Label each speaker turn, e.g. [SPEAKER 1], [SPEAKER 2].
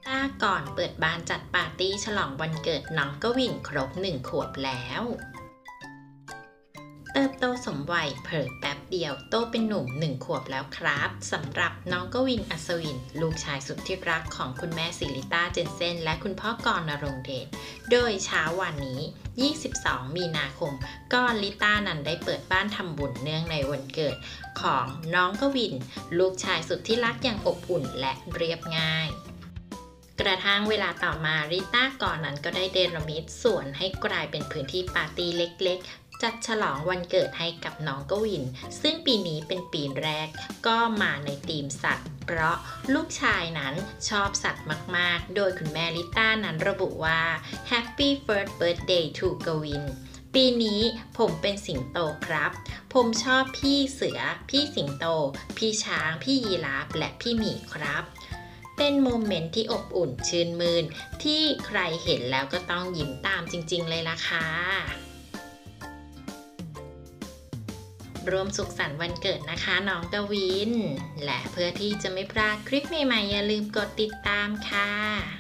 [SPEAKER 1] ก่อนเปิดบ้านจัดปาร์ตี้ฉลองวันเกิดน้องกวินครบ1 ขวบแล้วเติบโตสมวัยเผลอแป๊บเดียวโตเป็นหนุ่ม1 ขวบแล้วครับสำหรับน้องกวินอัศวินลูกชายสุดที่รักของคุณแม่ศิริต้าเจนเซนและคุณพ่อกรณรงค์เดชโดยเช้าวันนี้22 มีนาคมก็ลิต้านั้นได้เปิดบ้านทำบุญเนื่องในวันเกิดของน้องกวินลูกชายสุดที่รักอย่างอบอุ่นและเรียบง่ายกระทั่งเวลาต่อมาริต้าก่อนนั้นก็ได้เดรมิตสวนให้กลายเป็นพื้นที่ปาร์ตี้เล็กๆจัดฉลองวันเกิดให้กับน้องกวินซึ่งปีนี้เป็นปีแรกก็มาในธีมสัตว์เพราะลูกชายนั้นชอบสัตว์มากๆโดยคุณแม่ลิต้านั้นระบุว่า Happy First Birthday to กวินปีนี้ผมเป็นสิงโตครับผมชอบพี่เสือพี่สิงโตพี่ช้างพี่ยีราฟและพี่หมีครับเป็นโมเมนต์ที่อบอุ่นชื่นมื่นที่ใครเห็นแล้วก็ต้องยิ้มตามจริงๆเลยล่ะค่ะร่วมสุขสันต์วันเกิดนะคะน้องกวินและเพื่อที่จะไม่พลาดคลิปใหม่ๆอย่าลืมกดติดตามค่ะ